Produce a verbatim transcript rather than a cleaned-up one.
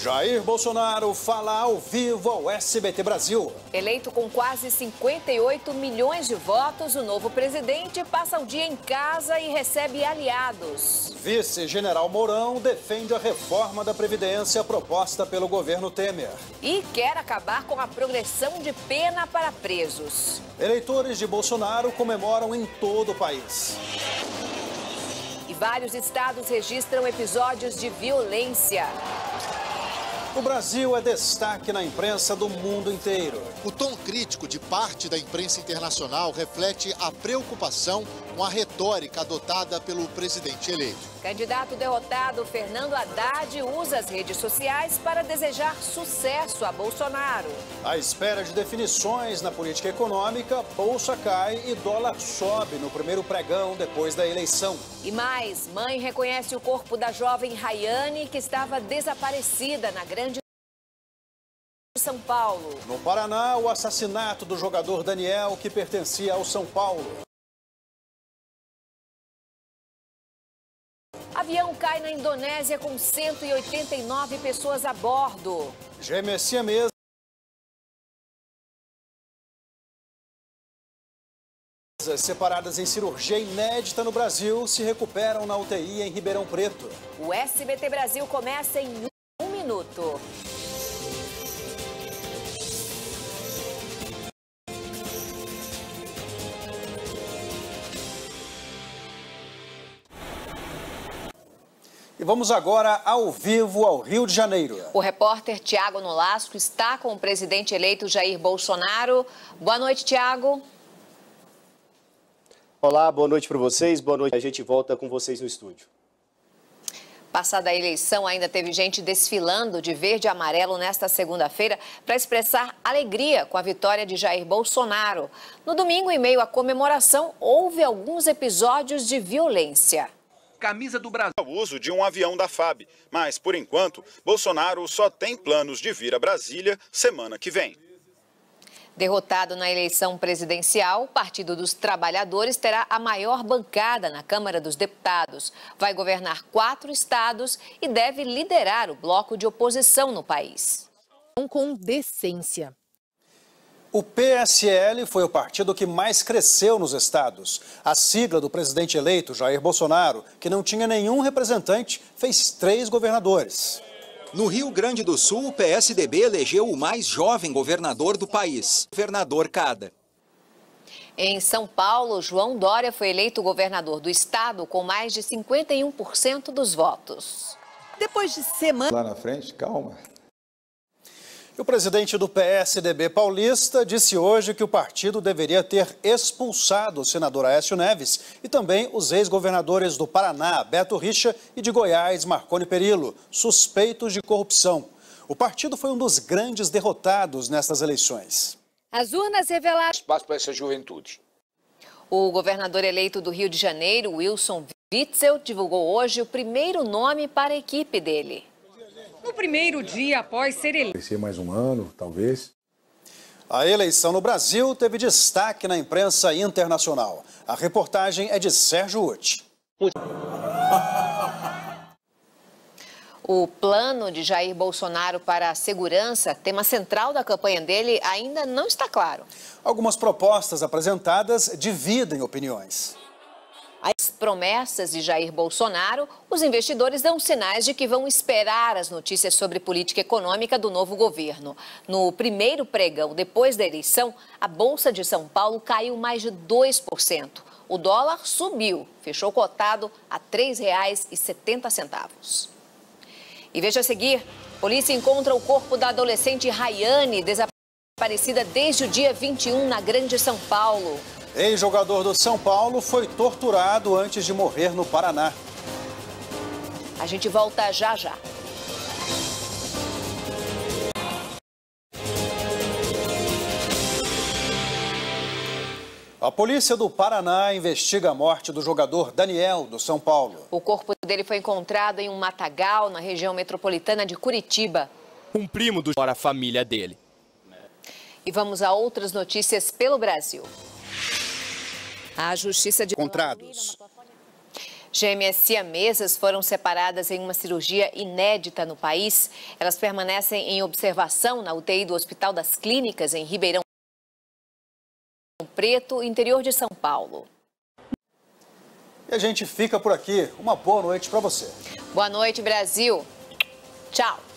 Jair Bolsonaro fala ao vivo ao S B T Brasil. Eleito com quase cinquenta e oito milhões de votos, o novo presidente passa o dia em casa e recebe aliados. Vice-general Mourão defende a reforma da Previdência proposta pelo governo Temer. E quer acabar com a progressão de pena para presos. Eleitores de Bolsonaro comemoram em todo o país. E vários estados registram episódios de violência. O Brasil é destaque na imprensa do mundo inteiro. O tom crítico de parte da imprensa internacional reflete a preocupação com a retórica adotada pelo presidente eleito. Candidato derrotado Fernando Haddad usa as redes sociais para desejar sucesso a Bolsonaro. À espera de definições na política econômica, bolsa cai e dólar sobe no primeiro pregão depois da eleição. E mais, mãe reconhece o corpo da jovem Rayane, que estava desaparecida na Grande São Paulo. No Paraná, o assassinato do jogador Daniel, que pertencia ao São Paulo. Avião cai na Indonésia com cento e oitenta e nove pessoas a bordo. Gêmeas siamesas separadas em cirurgia inédita no Brasil se recuperam na U T I em Ribeirão Preto. O S B T Brasil começa em um minuto. E vamos agora ao vivo ao Rio de Janeiro. O repórter Tiago Nolasco está com o presidente eleito Jair Bolsonaro. Boa noite, Tiago. Olá, boa noite para vocês. Boa noite. A gente volta com vocês no estúdio. Passada a eleição, ainda teve gente desfilando de verde e amarelo nesta segunda-feira para expressar alegria com a vitória de Jair Bolsonaro. No domingo, em meio à comemoração, houve alguns episódios de violência. Camisa do Brasil. O uso de um avião da F A B, mas, por enquanto, Bolsonaro só tem planos de vir a Brasília semana que vem. Derrotado na eleição presidencial, o Partido dos Trabalhadores terá a maior bancada na Câmara dos Deputados. Vai governar quatro estados e deve liderar o bloco de oposição no país. Com decência. O P S L foi o partido que mais cresceu nos estados. A sigla do presidente eleito, Jair Bolsonaro, que não tinha nenhum representante, fez três governadores. No Rio Grande do Sul, o P S D B elegeu o mais jovem governador do país, governador Cada. Em São Paulo, João Dória foi eleito governador do estado com mais de cinquenta e um por cento dos votos. Depois de semana... Lá na frente, calma. E o presidente do P S D B paulista disse hoje que o partido deveria ter expulsado o senador Aécio Neves e também os ex-governadores do Paraná, Beto Richa, e de Goiás, Marconi Perillo, suspeitos de corrupção. O partido foi um dos grandes derrotados nessas eleições. As urnas revelaram... Espaço para essa juventude. O governador eleito do Rio de Janeiro, Wilson Witzel, divulgou hoje o primeiro nome para a equipe dele. No primeiro dia após ser eleito. Vai ser mais um ano, talvez. A eleição no Brasil teve destaque na imprensa internacional. A reportagem é de Sérgio Uti. O plano de Jair Bolsonaro para a segurança, tema central da campanha dele, ainda não está claro. Algumas propostas apresentadas dividem opiniões. As promessas de Jair Bolsonaro, os investidores dão sinais de que vão esperar as notícias sobre política econômica do novo governo. No primeiro pregão depois da eleição, a Bolsa de São Paulo caiu mais de dois por cento. O dólar subiu, fechou cotado a três reais e setenta centavos. E veja a seguir, polícia encontra o corpo da adolescente Rayane, desaparecida desde o dia vinte e um na Grande São Paulo. Ex-jogador do São Paulo foi torturado antes de morrer no Paraná. A gente volta já já. A polícia do Paraná investiga a morte do jogador Daniel, do São Paulo. O corpo dele foi encontrado em um matagal na região metropolitana de Curitiba. Um primo do para a família dele. E vamos a outras notícias pelo Brasil. A Justiça de... Encontrados. Gêmeas siamesas foram separadas em uma cirurgia inédita no país. Elas permanecem em observação na U T I do Hospital das Clínicas, em Ribeirão Preto, interior de São Paulo. E a gente fica por aqui. Uma boa noite para você. Boa noite, Brasil. Tchau.